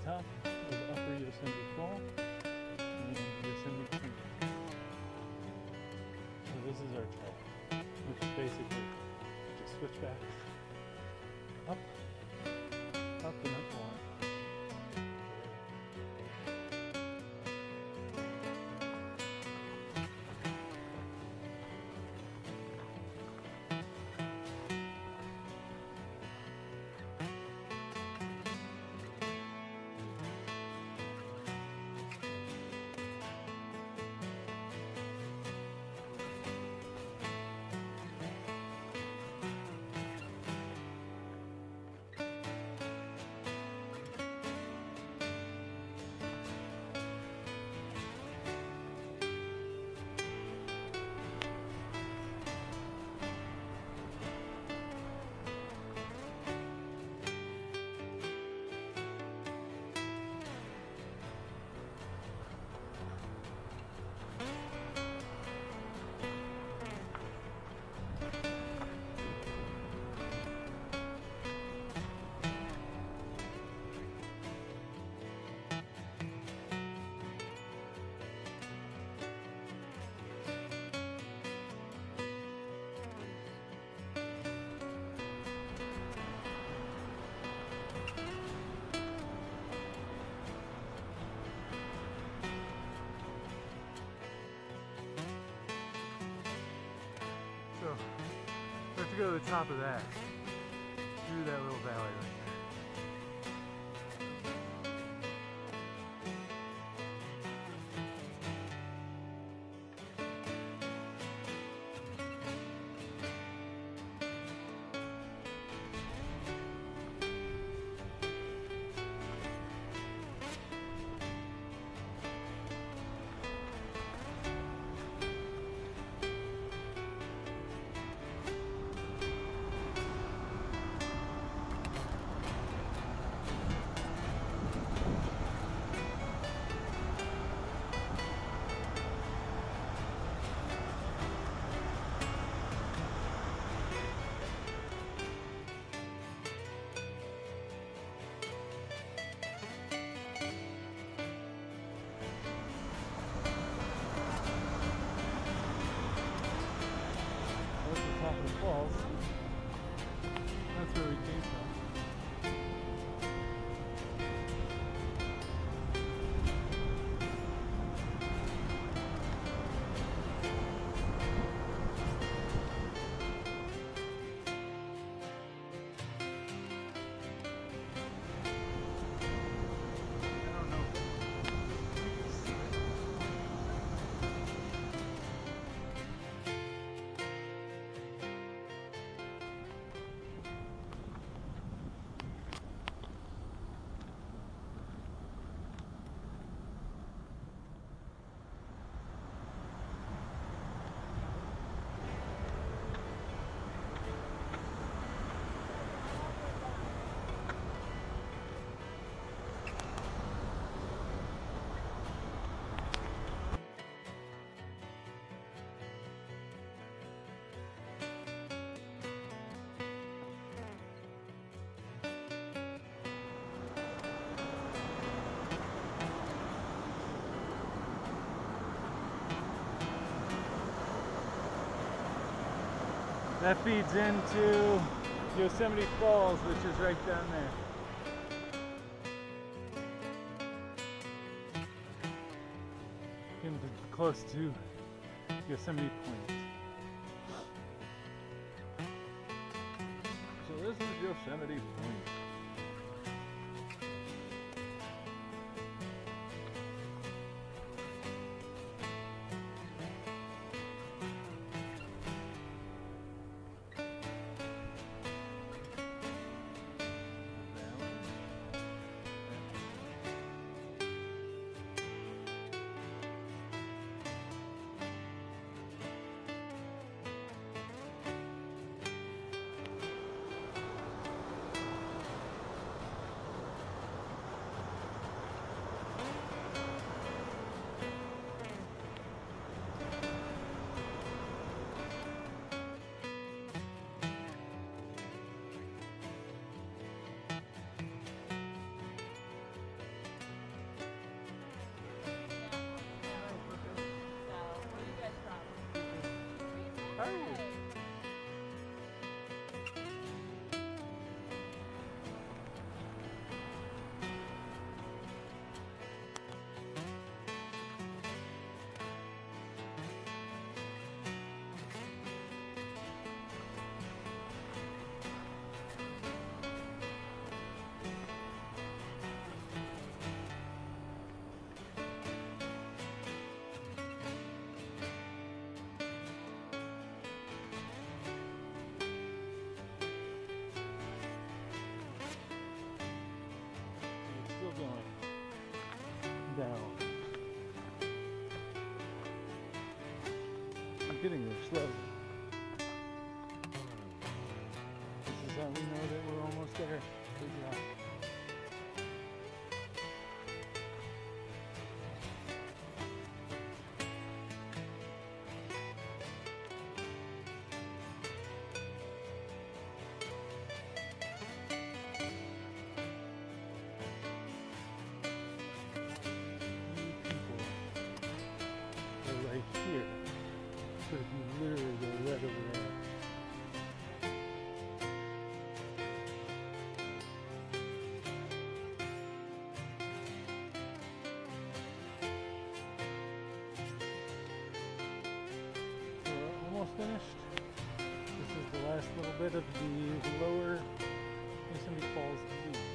top of Upper Yosemite Fall and Yosemite Point. So this is our trail, which is basically just switchbacks up, up and up one. So, we have to go to the top of that, through that little valley right there. Top of the falls. That's where we came from. That feeds into Yosemite Falls, which is right down there. Getting close to Yosemite Point. So this is Yosemite Point. getting there slowly. This is how we know that we're almost there. Good job. Right here, but if you literally go right over there. We're almost finished. This is the last little bit of the lower Yosemite Falls view.